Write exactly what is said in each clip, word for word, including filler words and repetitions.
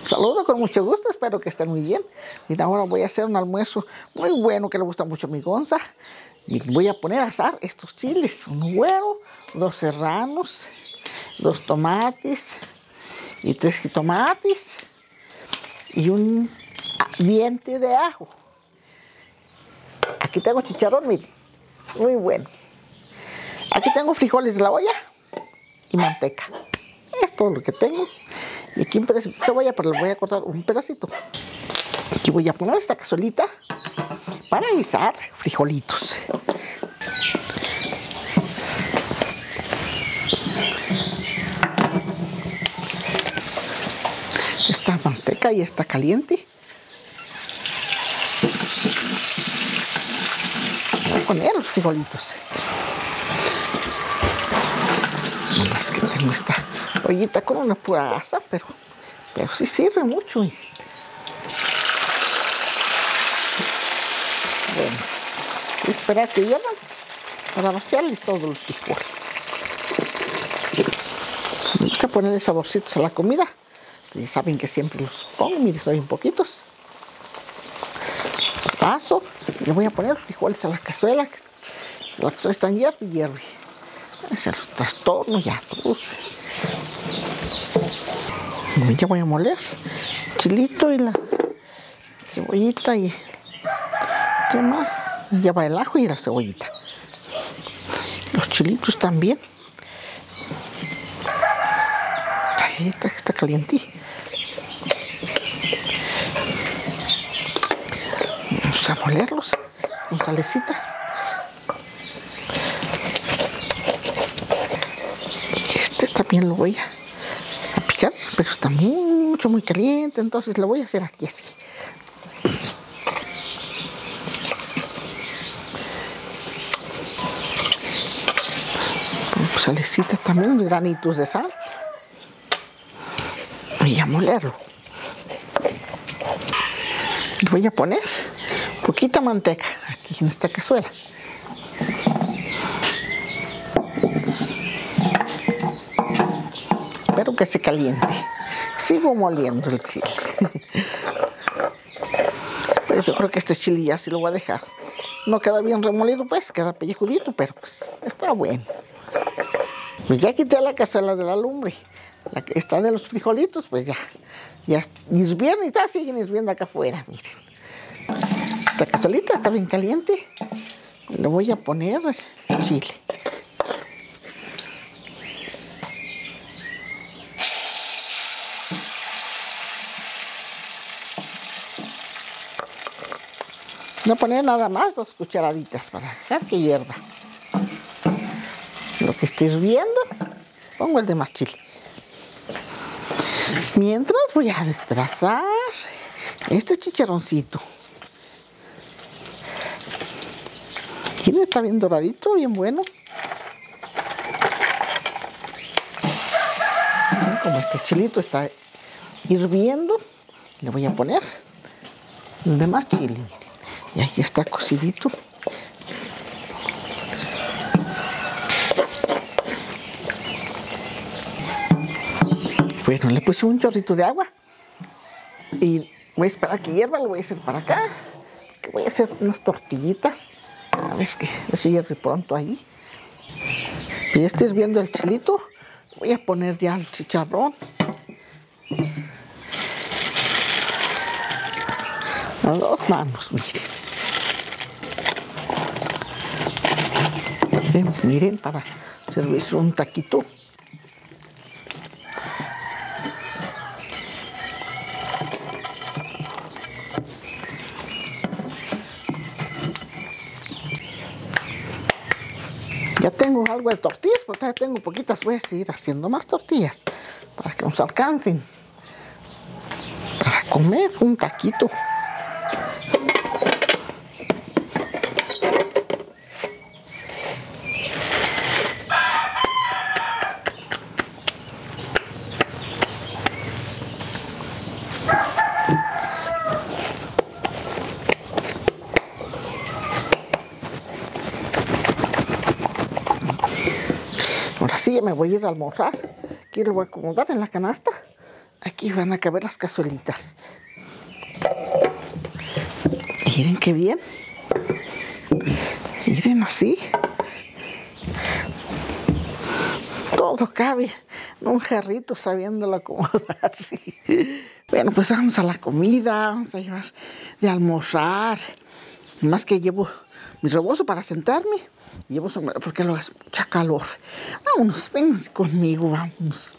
Saludo con mucho gusto, espero que estén muy bien. Mira, ahora voy a hacer un almuerzo muy bueno que le gusta mucho a mi Gonza. Voy a poner a asar estos chiles, un huevo, dos serranos, dos tomates y tres jitomates y un diente de ajo. Aquí tengo chicharrón, miren, muy bueno. Aquí tengo frijoles de la olla y manteca. Es todo lo que tengo. Y aquí un pedacito de cebolla, pero le voy a cortar un pedacito. Aquí voy a poner esta cazuelita para guisar frijolitos. Esta manteca ya está caliente. Voy a poner los frijolitos. No más que tengo esta ollita con una pura gasa, pero, pero sí sirve mucho. Bueno, voy a esperar que hiervan para vaciarles todos los frijoles. Me gusta ponerle saborcitos a la comida. Ya saben que siempre los pongo, miren, soy un poquitos. Paso, le voy a poner frijoles a la cazuela. La cazuela está en hierve y hierve. Se los trastorno ya todos. Ya voy a moler chilito y la cebollita y ¿qué más? Y ya va el ajo y la cebollita. Los chilitos también. Ahí está, está caliente. Vamos a molerlos con salecita. También lo voy a picar, pero está mucho, muy caliente, entonces lo voy a hacer aquí así. Pongo salecita también, unos granitos de sal. Y a molerlo. Voy a poner poquita manteca aquí en esta cazuela. Espero que se caliente. Sigo moliendo el chile. Pues yo creo que este chile ya sí lo voy a dejar. No queda bien remolido, pues queda pellejudito, pero pues está bueno. Pues ya quité la cazuela de la lumbre. La que está de los frijolitos, pues ya. Ya hirvieron y está, siguen hirviendo acá afuera, miren. Esta cazuelita está bien caliente. Le voy a poner el chile. No poner nada más, dos cucharaditas para dejar que hierva. Lo que esté hirviendo, pongo el demás chile. Mientras voy a despedazar este chicharroncito. Miren, está bien doradito, bien bueno. Como este chilito está hirviendo, le voy a poner el demás chile. Y ahí está cocidito. Bueno, le puse un chorrito de agua. Y voy a esperar que hierva, lo voy a hacer para acá. Que voy a hacer unas tortillitas. A ver que se hierve pronto ahí. Y ya está hirviendo el chilito. Voy a poner ya el chicharrón. A dos manos, miren. Miren, miren, para servirse un taquito. Ya tengo algo de tortillas, pero todavía tengo poquitas. Voy a seguir haciendo más tortillas para que nos alcancen. Para comer un taquito. Ahora sí, ya me voy a ir a almorzar. Aquí lo voy a acomodar en la canasta. Aquí van a caber las cazuelitas. Miren qué bien. Miren así. Todo cabe en un jarrito sabiéndolo acomodar. Bueno, pues vamos a la comida, vamos a llevar de almorzar. Más que llevo mi rebozo para sentarme. Llevo sombrero porque luego hace mucha calor. Vámonos, vénganse conmigo, vamos.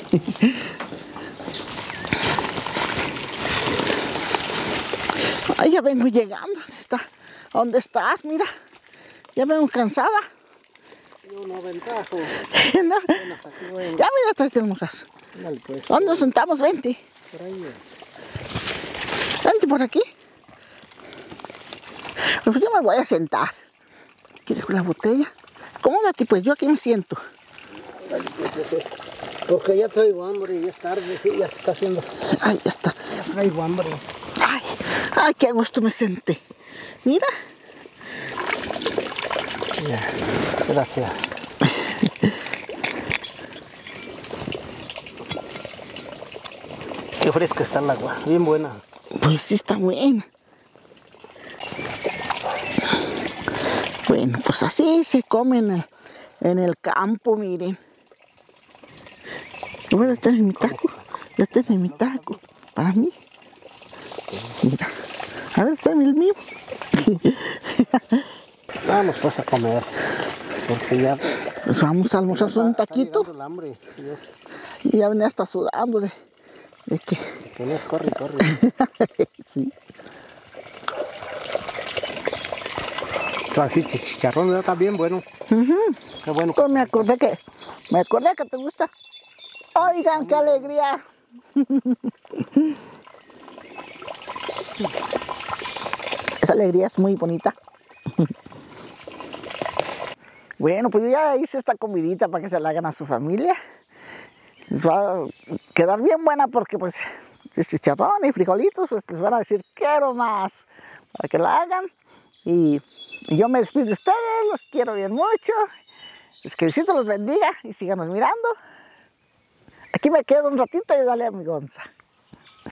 Ay, ya vengo llegando. ¿Dónde está? ¿Dónde estás? Mira, ya vengo cansada. Yo no aventajo. No. Ya mira, hasta el almorzar. Pues, ¿Dónde nos sentamos? Vente. por ahí. Vente por aquí. Pues yo me voy a sentar. Aquí dejo la botella. Acomódate, pues yo aquí me siento. Porque ya traigo hambre, ya es tarde, sí, ya se está haciendo. Ay, ya está. Ya traigo hambre. Ay, ay, qué a gusto me senté. Mira. Ya, gracias. Qué fresca está el agua, bien buena. Pues sí está buena. Bueno, pues así se come en el, en el campo, miren. Yo voy a tener mi taco. Ya tengo mi taco. Para mí. Mira. A ver, tengo el mío. Vamos pues a comer. Porque ya... Pues vamos a almorzar un está taquito. llegando el hambre. Yo, Y ya venía hasta sudando de, de que... que no es corre, corre. Sí. Trajiste chicharrón, ¿verdad? Está bien bueno. Uh-huh. Qué bueno. Pues me acordé que... Me acordé que te gusta. Oigan, qué alegría. Esa alegría es muy bonita. Bueno, pues yo ya hice esta comidita para que se la hagan a su familia. Les va a quedar bien buena porque pues es chicharrón y frijolitos, pues les van a decir quiero más para que la hagan. Y, y yo me despido de ustedes, los quiero bien mucho. Es que Diosito los bendiga y síganos mirando. Aquí me quedo un ratito y dale a mi Gonza.